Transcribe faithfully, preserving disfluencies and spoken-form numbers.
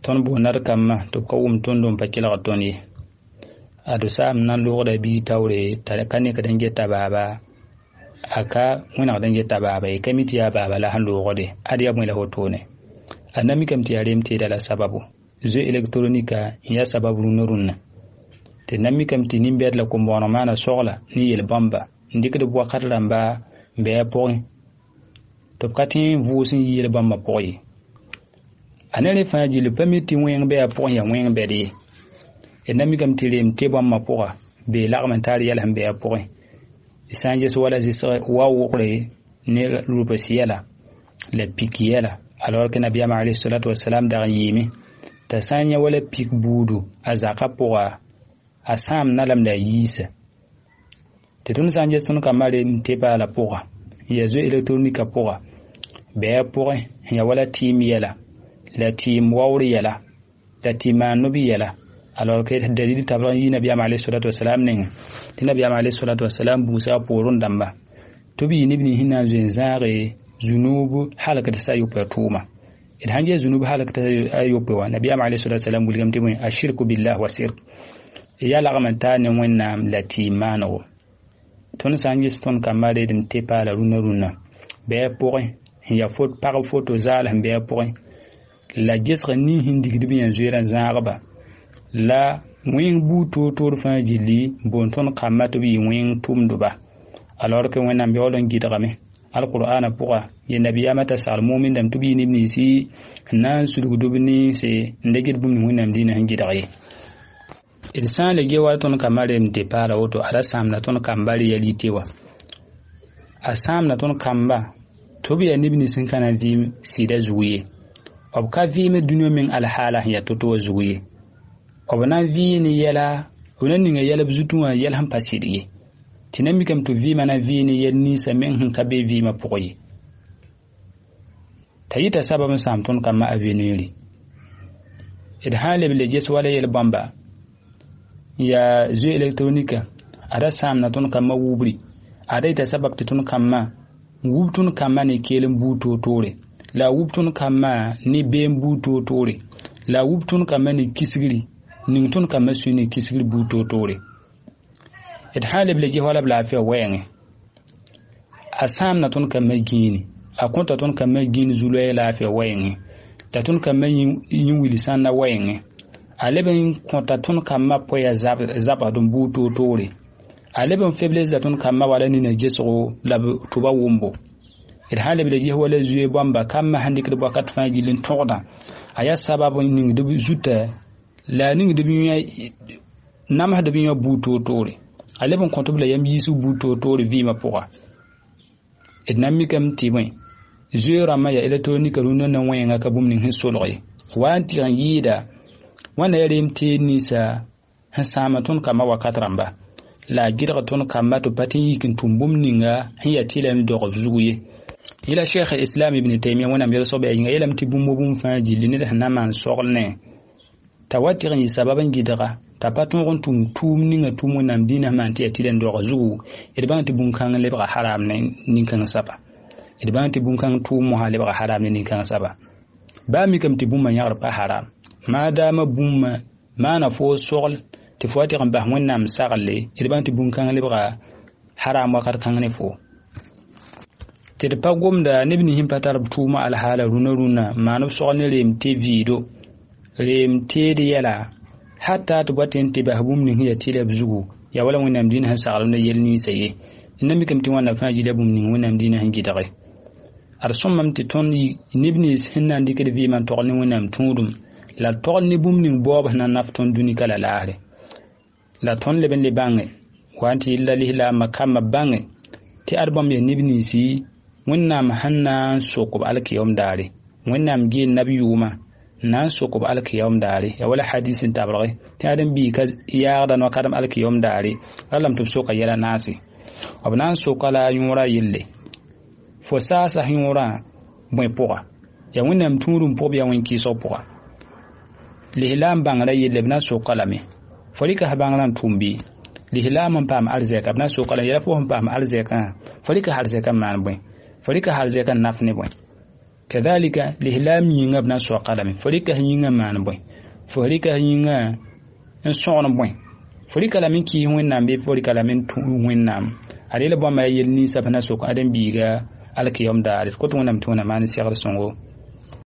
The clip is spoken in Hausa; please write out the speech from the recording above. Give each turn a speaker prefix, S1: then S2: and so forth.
S1: ton bu nar kamma to ko um ton dum pakila toni adu sam nan lo da bi tawre tare kanne ka dange ta baba aka muna dange ta baba e kamiti ya baba la han lo gode adi ya mu la hotone anami kam ti yarem te dala sababu zo elektronika ya sababu nurunna te nami kam ti nimbe la ko mbono mana soxla ni yel bamba ndikde bo khatlamba be point to katin vusin yel bamba poyi anele faji le permiti wen be point ya wen be di e nami kam ti rem te bamba poa be lagmentari yel hambe point isanje so wala zisa wawo kore ne rupasiela le pikiela alors que nabi alayhi salatu wassalam da yimi ta sanya wala pik budu azaka poa asam nalam da yisa te tun sanje sun kamare mtepa la poa ya zo elektronika poa be poa ya wala team yala la team wawri yala la team anubi yala alors que dalil tabran yi nabi alayhi salatu wassalam ne nabi alayhi salatu wassalam busa porun damba to bi ibn hinna zare zunubu halakata sayu patuma idan hanje zunubu halakata ayyuba wa nabi alayhi salatu wasalam gulgam timun ashirku billahi wasir ya lagamanta ne wannan latimano ton sanje ston kamare din tepa la runa runa be point ya fot par photo zal be point la jesra ni hindig bien zuera zarba la wing buto tor fajili bon ton kamato bi wing tumduba alors que wannan be olon gidrame القرآن بقى ينبي أمة سالمومن دم تبي نبني سي الناس سلوكدوبني سي نجد بمن هنا مدينة هنجدعي الإنسان لجي واتون كمال متبارا وتو على سامنا تون كمبالي يليتوا أسامنا تون كمبا تبي نبني سنكنا فيم سيدا زوية أبكا فيم الدنيا من الحالة هي تطوى زوية أبنا فين يلا ونن يلا بزوتوا يلا هم بسيري tinami kam to vi mana vi ni yenni samen hun kabe vi ma poyi tayita sababun samton kama aveniri id hale bile jes wala yel bamba ya zo elektronika ada samna ton kama wubri ada ita sabab tun kama wubtun kama ne kelen buto tore la wubtun kama ni bem buto tore la wubtun kama ni kisgiri ningtun kama suni kisgiri buto tore id halib le jihwala bla fi wenge asam na tun kam magini akunta tun kam magini zulay la fi wenge ta tun kam yin wilisan na wenge aleben konta tun kam ma poya zab zaba dum buto tore aleben faiblesse tun kam ma wala ni na jeso la tuba wumbo id halib le jihwala zuye bamba kam ma handik de bakat fa jilin toda aya sababu ni de zuta la ni de bi nam hada bi buto tore aleben kontobla yam yisu buto tore vima poa ednami kam timai zura ma ya elektronika runa na wenga kabum nin hin soloi wanti an yida wana yarim tini sa hasama ton kama wakatramba la gidra ton kama to patin yikin tumbum ninga hiya tilam do zuguye ila sheikh islam ibn taymiya wana mi so be yinga yelam tibum mobum faji linita naman soglne tawatirin sababan gidra tapatun gon tum tum ninga tumu nam dina manti atilen do zugu irbanti bunkan le ba haram ne ninkan saba irbanti bunkan tumu hale ba haram ne ninkan saba ba mi kam tibum man yar ba haram madama bumma mana fo sogl ti foti kan ba mon nam sagle irbanti bunkan le ba haram wakar kan ne fo te de pagom da nibni him patar tumu al hala runa runa manu sogl ne rem tv do rem tedi yala hatta to batin tibahum ni hiya tilab zugu ya wala wonam din han sa'alna yelni saye inami kam tin wana faji labum ni wonam din han gidare ar sommam ti tonni nibni hinna ndikede vi man tokni wonam tundum la tokni bum ni boba na nafton duni kala laare la ton le ben le bange wanti illa lihla makama bange ti arbam ya nibni si wonnam hanna sokob alkiyom dare wonnam gi nabiyuma nan sokob alkiyom dare ya wala hadisin tabraghi ti adam bi ka yaada no kadam alkiyom dare alam tub soka yala nasi abnan sokala yura yille fo sasa yura boy poa ya wonnam turum pobya wonki so poa lihlam bangara yille bna sokala me folika habangran tumbi lihlam pam arzeka bna sokala yala fo pam arzeka folika harzeka man boy folika harzeka nafne boy كذلك لهلام ينغ بنا سو قلم فريكا ينغ مان بوي فريكا ينغ ان سون بوي فريكا لامين كي وينام بي فريكا لامين تو وينام علي لبا ما يلني سبنا سو ادم بيغا alkiyom da ko to nam tuna man sigar songo